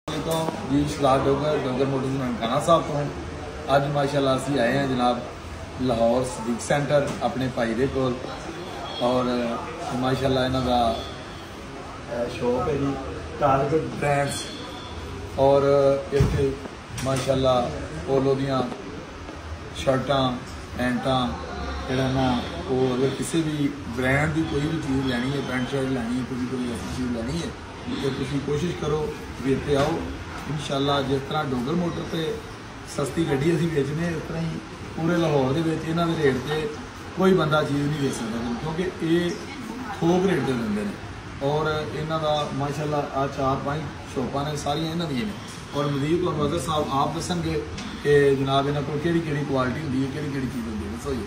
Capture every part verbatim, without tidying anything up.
तो जी शराब डोगर डोगर मोटर्स ननकाना साहब तो अज माशाल्लाह असी आए हैं जनाब लाहौर सदीक सेंटर अपने भाई दे कोल और माशाल्लाह इन्हां दा शॉप है जी टारगेट ब्रांड्स और इत्थे माशाल्लाह पोलो दियां शर्टां पैंटां जिहड़ा ना वो अगर किसी भी ब्रांड की कोई भी चीज़ लैनी है पैंट शर्ट लैनी है कोई कोई ऐसी चीज़ लैनी है तो तुम कोशिश करो भी इतने आओ इंशाल्लाह। जिस तरह डोगर मोटर से सस्ती गड्डी असीं बेचने इस तरह ही पूरे लाहौर के इन्हों के रेट से कोई बंदा चीज़ नहीं बेच सकता क्योंकि ये थोक रेट से देंगे और इन्हों का माशाल्लाह आ चार पाँच शॉपां ने सारिया इन्हों दी ने और मजीद तो वज़र साहब आप दसणगे कि जनाब इन्हों को किहड़ी किहड़ी क्वालिटी होंदी है किहड़ी किहड़ी चीज़ होंदी है दसो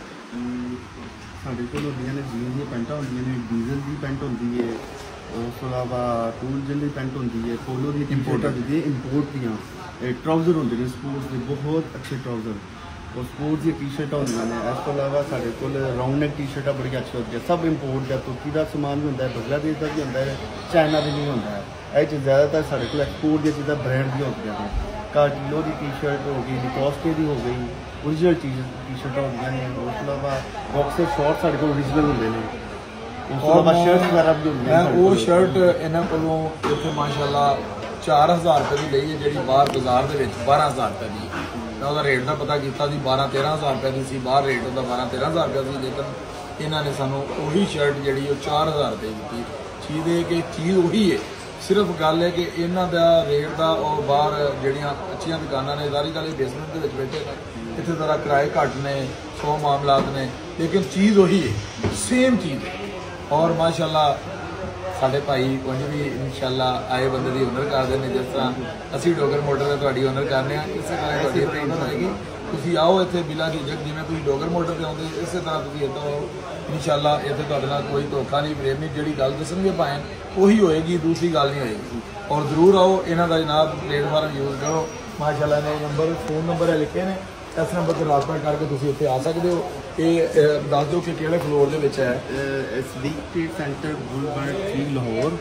जी। साढ़े को होंदियां ने जीन दी पैंटां होंदियां ने डीजल की पैंट होंदी है उस तो इलावा टूल जिल की पैंट होंदी है पोलो की इंपोर्ट होंदी है इंपोर्ट दियाँ ट्राउजर होंगे ने स्पोर्ट्स के बहुत अच्छे ट्राउजर और स्पोर्ट्स की टी शर्टा होंदियां ने इस तो इलावा साढ़े को राउंड नेक टी शर्टा बड़ी अच्छी होती है सब इंपोर्ट का तुर्की का समान भी होंदा है बांग्लादेश का भी होंदा है चाइना का भी होंदा है ये ज़्यादातर साढ़े को एक्सपोर्ट दी चीज़ा ब्रांड दी होंदियां ने कार्टिलो की टी शर्ट हो गई डिकॉस्टे की हो गई ओरिजिनल चीज़ टी शर्टा होंदियां ने उस तो इलावा बॉक्सर शॉर्ट साढ़े को ओरिजिनल होंदे ने शर्ट वगैरह भी होंदी वो शर्ट इन्हों को इतने माशाल्लाह चार हज़ार रुपये की ली है जी बाहर बाजार के बारह हज़ार रुपये की मैं वह रेट का पता किया बारह तेरह हज़ार रुपये की सी बाहर रेट होता बारह तेरह हज़ार रुपये से लेकिन इन्होंने सानू उही शर्ट जी चार हज़ार रुपये की चीज़ है कि चीज़ उही है सिर्फ गल है कि इन्हों का रेट का और बाहर जड़ियाँ अच्छी दुकाना ने सारी गल बेसमेंट के बैठे इतने तरह किराए घट ने सौ मामलात ने लेकिन चीज़ उही है सेम चीज़ है और माशाल्लाह साढ़े भाई कुछ भी इंशाल्लाह आए बंदे की हुनर करते हैं जिस तरह असी डोगर मोटर का तुहाडी हुनर करने इस तरह तुहाडी हुनर आएगी तुसीं आओ इत्थे बिला झिझक जिवें तुसीं डोगर मोटर से आउंदे इस तरह तुसीं इत्थों आओ इंशाल्लाह इत्थे तुहाडे नाल कोई धोखा नहीं प्रेम नहीं जिहड़ी गल दसणगे भाएं उही होएगी दूसरी गल नहीं होएगी और जरूर आओ इन्हां दा जनाब प्लेटफार्म यूज़ करो माशाल्लाह ने नंबर फोन नंबर है लिखे ने इस नंबर पर राबता करके तुसीं इत्थे आ सकते हो। ये दस दो कि किहड़े फ्लोर दे विच है Sadiq trade centre boulevard three Lahore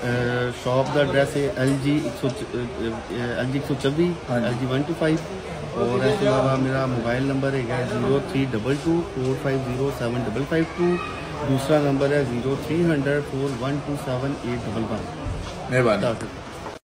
shop का एड्रैस है एल जी एक सौ एल जी एक सौ चौबी L G one two five और इसके अलावा मेरा मोबाइल नंबर है zero three double two four five zero seven double five two दूसरा नंबर है zero three hundred four one two seven eight double one. मेहरबानी।